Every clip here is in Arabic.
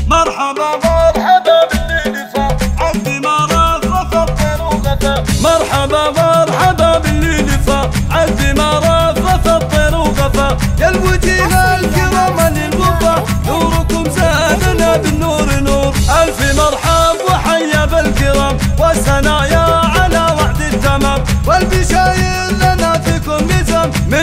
مرحبا مرحبا باللي نفا عندي ما رفرف الطير وغفا. مرحبا مرحبا باللي نفا عندي ما رفرف الطير وغفا. يا الوجيه الكرام للوفا نوركم زادنا بالنور نور. الف مرحب وحيا بالكرام والثنايا على وعد التمام. والبشاير لنا فيكم نزام من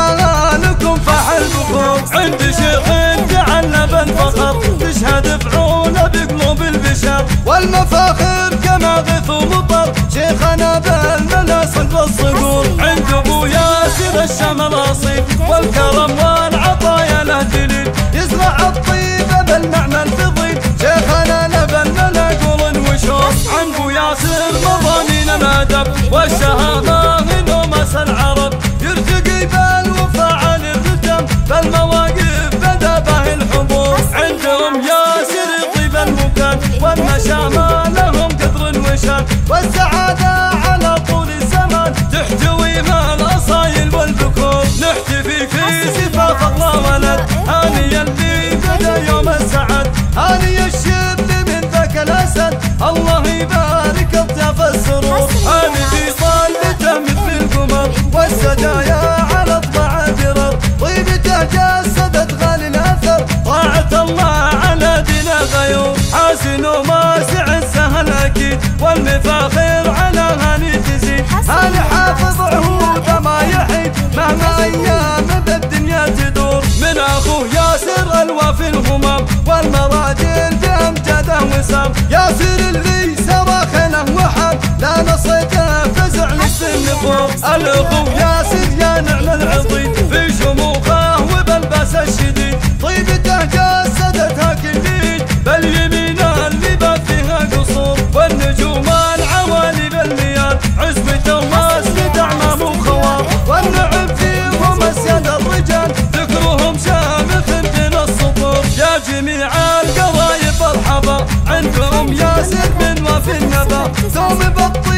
شذالكم فحل بخور. عندي شيخ تعلب الفخر تشهد فعوله بقلوب البشر. والمفاخر كما غيث ومطر شيخنا بالمناصب والصقور. عند ابو ياسر الشمل اصيل والكرم والعطايا له دليل. يزرع الطيب بالمعنى الفضيل شيخنا لبن مناقول وشوف. عند ابو ياسر مضامين الادب والشهامه انه مسا العرب. يرتقي بالوفا عن الرتم فالمواقف بدا به الحضور. عندهم ياسر يطيب المكان والنشامه لهم قدر وشان. والسعاده على طول الزمان تحتويها الاصايل والذكور. نحتفي في زفاف الله ولد هاني اللي بدا يوم السعد. هاني الشب من ذاك الاسد الله يبارك اطياف السرور. هاني في صلته مثل القمر والسجايا على اطباع درر. طيبته جسدت غالي الاثر طاعة الله على دين غيور. حاسن وماسع السهل اكيد والمفاخر على هاني تزيد. هاني حافظ عهوده ما يحيد مهما ايام بالدنيا تدور. من اخوه ياسر الوافي الهمام والمراجل بامجاده وسام. ياسر اللي سوى خيله وحام لا نصيته فزع للسن فوق. الاخو ياسر يا نعم العظيم في شموخه وبالباس الشديد. طيبته جسدتها كليد باليمين اللي بات فيها قصور. والنجوم العوالي بالمياه عزبة الله اسند اعمام وخوار. والنعم فيهم اسياد الرجال ذكرهم شامخ بين السطور. يا جميع القرايب مرحبا عندهم ياسر من وفي النبا. ثوم بطي